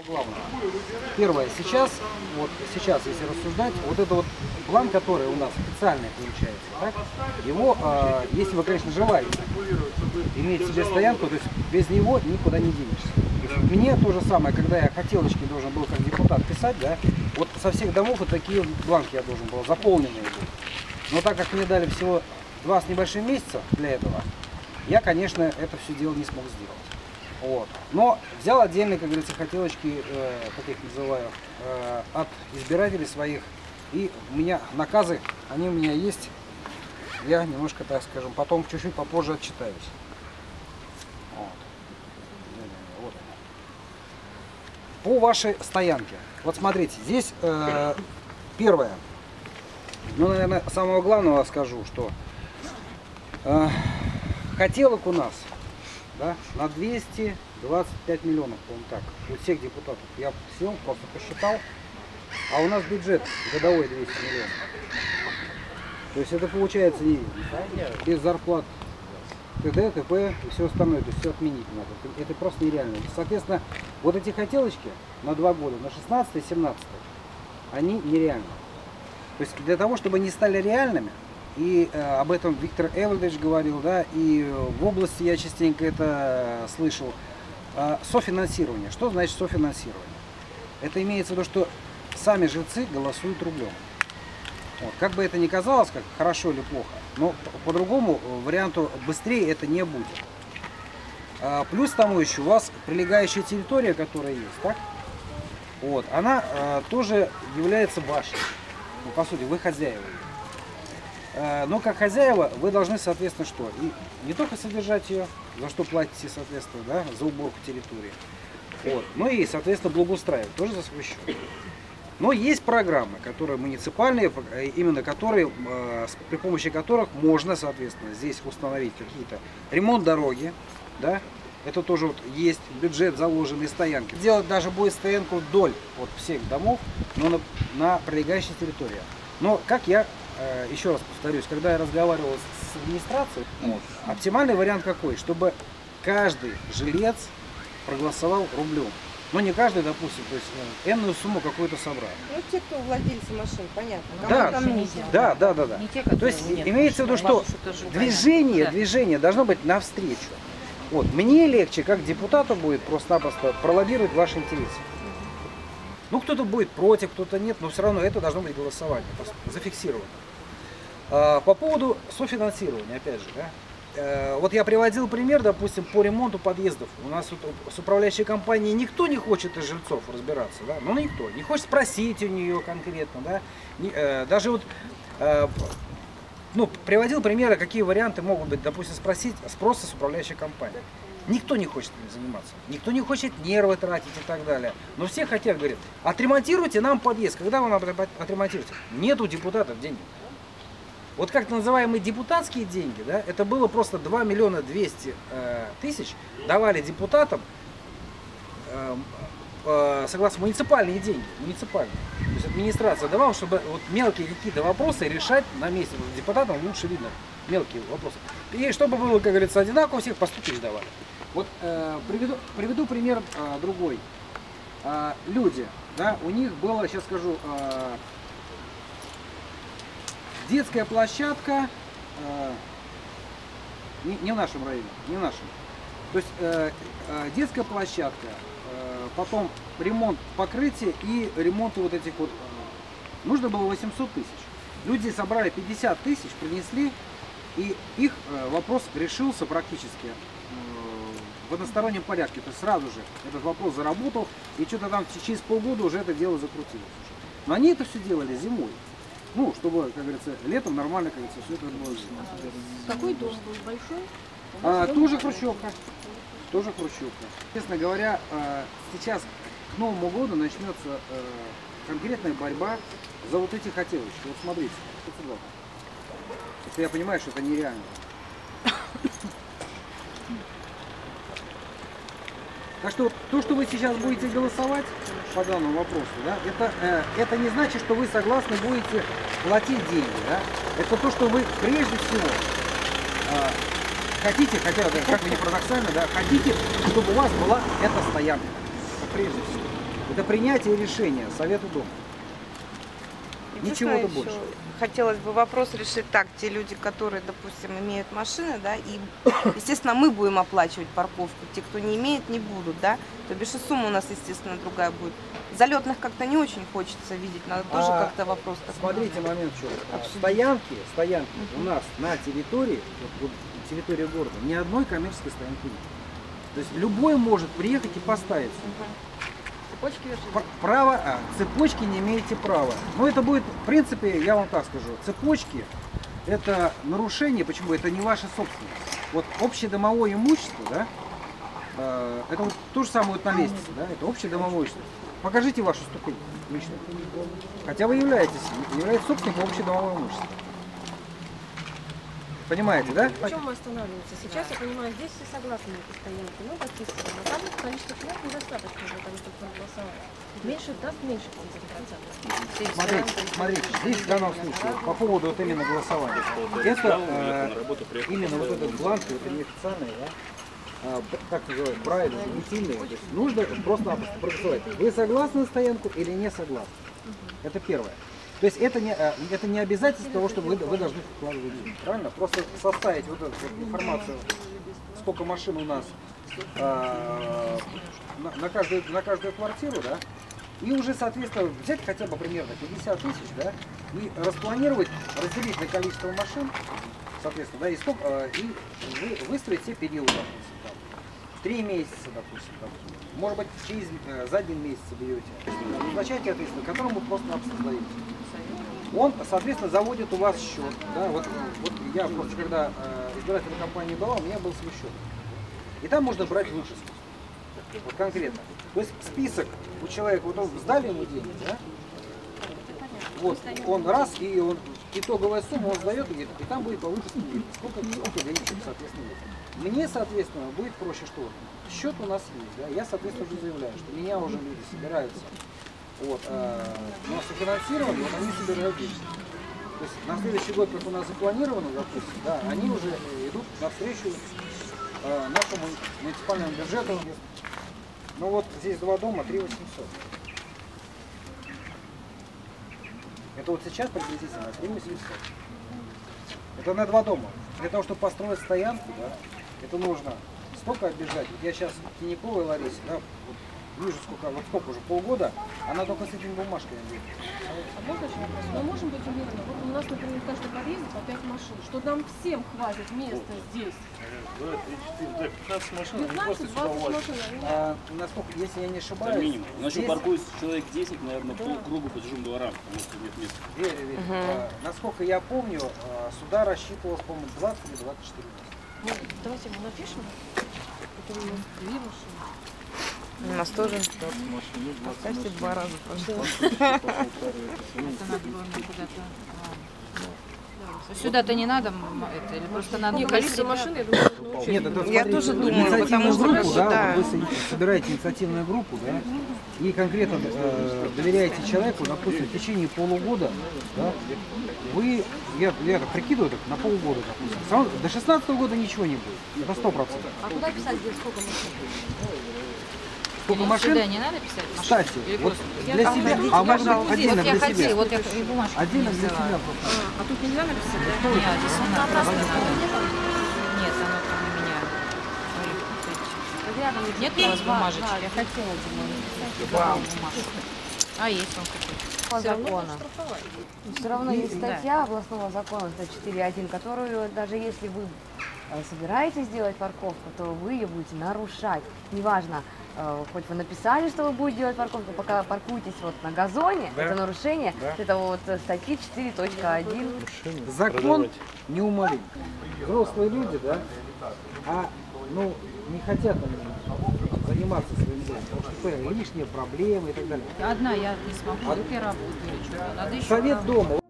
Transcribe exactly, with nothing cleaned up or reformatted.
самого главного. Первое, сейчас, вот сейчас, если рассуждать, вот это вот план, который у нас официальный получается, так, его, э, если вы, конечно, желаете иметь себе стоянку, то есть без него никуда не денешься. То есть мне то же самое, когда я хотелочки должен был как депутат писать, да, вот со всех домов вот такие бланки я должен был, заполненные были. Но так как мне дали всего два с небольшим месяца для этого, я, конечно, это все дело не смог сделать. Вот. Но взял отдельные, как говорится, хотелочки, э, как я их называю, э, от избирателей своих. И у меня наказы, они у меня есть. Я немножко, так скажем, потом чуть-чуть попозже отчитаюсь. Вот. Вот. По вашей стоянке. Вот смотрите, здесь э, первое. Ну, наверное, самого главного скажу, что э, хотелок у нас, да, на двести двадцать пять миллионов, по-моему, так, у всех депутатов. Я сел, просто посчитал, а у нас бюджет годовой двести миллионов. То есть это получается и без зарплат ТД, ТП и все остальное, то есть все отменить надо. Это, это просто нереально. Соответственно, вот эти хотелочки на два года, на шестнадцатый, семнадцатый, они нереальны. То есть для того, чтобы они стали реальными, и э, об этом Виктор Эвальдович говорил, да, и в области я частенько это слышал, э, софинансирование. Что значит софинансирование? Это имеется в виду, что сами жильцы голосуют рублем. Вот. Как бы это ни казалось, как хорошо или плохо, но по-другому варианту быстрее это не будет. А, плюс тому еще у вас прилегающая территория, которая есть, так? Вот, она а, тоже является вашей. Ну, по сути, вы хозяева. Но как хозяева вы должны, соответственно, что? И не только содержать ее, за что платите, соответственно, да, за уборку территории, вот, но и, соответственно, благоустраивать, тоже за свой счет. Но есть программы, которые муниципальные, именно которые, при помощи которых можно, соответственно, здесь установить какие-то ремонт дороги, да, это тоже вот есть бюджет заложенный, стоянки. Делать даже будет стоянку вдоль от всех домов, но на, на прилегающей территории. Но как я еще раз повторюсь, когда я разговаривал с администрацией, вот, оптимальный вариант какой? Чтобы каждый жилец проголосовал рублем. Но не каждый, допустим, то есть энную сумму какую-то собрал. Ну, те, кто владельцы машин, понятно. Да, да, да, да, да. Те, то есть имеется в виду, что движение, движение должно быть навстречу. Вот. Мне легче, как депутату, будет просто-напросто пролоббировать ваши интересы. Ну, кто-то будет против, кто-то нет, но все равно это должно быть голосование, зафиксировано. А, по поводу софинансирования, опять же, да, э, вот я приводил пример, допустим, по ремонту подъездов. У нас вот с управляющей компанией никто не хочет из жильцов разбираться, да, ну никто, не хочет спросить у нее конкретно, да, не, э, даже вот, э, ну, приводил примеры, какие варианты могут быть, допустим, спросить спроса с управляющей компанией. Никто не хочет этим заниматься, никто не хочет нервы тратить и так далее. Но все хотят, говорят, отремонтируйте нам подъезд. Когда вы нам отремонтируете? Нет у депутатов денег. Вот как называемые депутатские деньги, да, это было просто два миллиона двести тысяч давали депутатам, э, э, согласно муниципальные деньги, муниципальные. То есть администрация давала, чтобы вот мелкие какие-то вопросы решать на месте. Вот депутатам лучше видно мелкие вопросы. И чтобы было, как говорится, одинаково, всех по сто тысяч давали. Вот э, приведу, приведу пример э, другой. Э, люди, да, у них было, сейчас скажу, э, детская площадка, э, не, не в нашем районе, не в нашем. То есть э, э, детская площадка, э, потом ремонт покрытия и ремонт вот этих вот. Э, нужно было восемьсот тысяч. Люди собрали пятьдесят тысяч, принесли, и их э, вопрос решился практически в одностороннем порядке, то есть сразу же этот вопрос заработал, и что-то там через полгода уже это дело закрутилось. Но они это все делали зимой, ну, чтобы, как говорится, летом нормально, как говорится, все это было. Какой дом был большой? А, тоже хрущевка, тоже хрущевка. Честно говоря, сейчас к Новому году начнется конкретная борьба за вот эти хотелочки. Вот смотрите, если я понимаю, что это нереально. Так что то, что вы сейчас будете голосовать по данному вопросу, да, это, э, это не значит, что вы согласны будете платить деньги. Да? Это то, что вы прежде всего э, хотите, хотя как бы не парадоксально, да, хотите, чтобы у вас была эта стоянка. Прежде всего. Это принятие решения Совета Дома. Ничего-то Единственное, больше. еще хотелось бы вопрос решить так. Те люди, которые, допустим, имеют машины, да, и, естественно, мы будем оплачивать парковку. Те, кто не имеет, не будут, да. То бишь и сумма у нас, естественно, другая будет. Залетных как-то не очень хочется видеть. Надо тоже А, как-то вопрос такой. Смотрите момент, что Обсудить. стоянки, стоянки Мгм. у нас на территории, вот, вот, территории города, ни одной коммерческой стоянки нет. То есть любой может приехать и поставить. Цепочки вешать? П- Право, а, цепочки не имеете права. Но это будет, в принципе, я вам так скажу, цепочки это нарушение, почему это не ваша собственность. Вот общедомовое имущество, да, э, это вот то же самое вот на лестнице, да, это общедомовое имущество. Покажите вашу ступень личную. Хотя вы являетесь, являетесь собственником общедомового имущества. Понимаете, да? В чем мы останавливаемся? Сейчас, я понимаю, здесь все согласны на этой стоянке, ну, подписываем. Но там количество человек недостаточно для того, чтобы проголосовать. Меньше даст меньше тридцать процентов. Смотрите, смотрите, здесь в данном случае по поводу вот именно голосования. Это э, именно вот этот бланк, это неофициальный, да? А, б- как называют, правильно, заместительный. То есть нужно просто-напросто проголосовать. Вы согласны на стоянку или не согласны? Это первое. То есть это не, э, это не обязательство того, что вы, вы должны вкладывать деньги. Правильно? Просто составить вот эту вот информацию, сколько машин у нас э, на, на каждую, на каждую квартиру, да, и уже, соответственно, взять хотя бы примерно пятьдесят тысяч, да, и распланировать, разделить на количество машин, соответственно, да, и, сколько, э, и вы, выстроить все периоды, допустим, там, три месяца, допустим, там, может быть, через, э, за один месяц берете, назначаете ответственного, которому просто-напросто сдаете. Он, соответственно, заводит у вас счет. Да, вот, вот я просто, когда э, избирательной кампании была, у меня был свой счет. И там можно брать выписку. Вот конкретно. То есть список у человека, вот он сдали ему деньги, да? Вот, он раз, и он итоговая сумма он сдает, и, и там будет по выписке видно, сколько, сколько денег, соответственно, есть. Мне, соответственно, будет проще, что счет у нас есть, да? Я, соответственно, уже заявляю, что меня уже люди собираются. Вот, а, у нас софинансировали, вот они собирают деньги. То есть на следующий год, как у нас запланировано, допустим, да, они уже идут навстречу а, нашему муниципальному бюджету. Ну вот здесь два дома, три восемьсот. Это вот сейчас приблизительно три восемьсот. Это на два дома. Для того, чтобы построить стоянку, да, это нужно столько оббежать. Вот я сейчас в Тиньяковой Ларисе, да, вот, вижу, сколько, вот сколько уже, полгода, она только с этими бумажками будет. А можно еще вопрос? Мы можем быть уверены, вот у нас, например, в каждом подъезде по пять машин, что нам всем хватит места здесь. пятнадцать машин, они просто сюда пятнадцать-двадцать влазят. машин. они- А, насколько, если я не Это ошибаюсь, минимум. Иначе здесь- паркуется человек десять, наверное, по кругу по чужим дворам, потому что нет места. верю, верю. А, насколько я помню, а, сюда рассчитывалось, по-моему, двадцать или двадцать четыре места. Ну, давайте мы напишем. Это у нас две машины. У нас тоже. Поставьте два раза, пожалуйста. Сюда-то не надо м, это, или просто надо Нет, количество машин, я думаю, нужно учесть. Нет, это, Я смотрите, тоже думаю, инициативную потому что, группу, да, да. вот вы со- собираете инициативную группу, да, и конкретно э, доверяете человеку, допустим, в течение полугода, да, вы, я, я так прикидываю, так, на полгода, допустим, Сам- до шестнадцатого года ничего не будет, это сто процентов. А куда писать, где сколько машин? Сколько Или машин? Сюда не надо писать машину? Кстати, Или вот просто- для А, себя, подождите, а может пожалуйста. быть отдельно Вот я для хотела, себя, вот я и бумажку отдельно не для взяла. себя просто. А, а тут нельзя написать, да? Нет, здесь не надо. Нет, оно там у меня. Рядом Нет у вас бумажечки? Я хотела бы бумажку. А, есть он какой-то. по закона. закону. Штрафовать. Все равно И- есть статья областного закона сто четыре один, которую даже если вы э, собираетесь делать парковку, то вы ее будете нарушать. Неважно, э, хоть вы написали, что вы будете делать парковку, пока паркуетесь вот на газоне, Да. это нарушение Да. этого вот э, статьи четыре точка один. Закон неумолим. Взрослые люди, да, а ну не хотят они заниматься своим делом, потому что поняли, лишние проблемы и так далее. Одна я не смогу, вдруг я работаю или что-то. Надо еще Совет дома.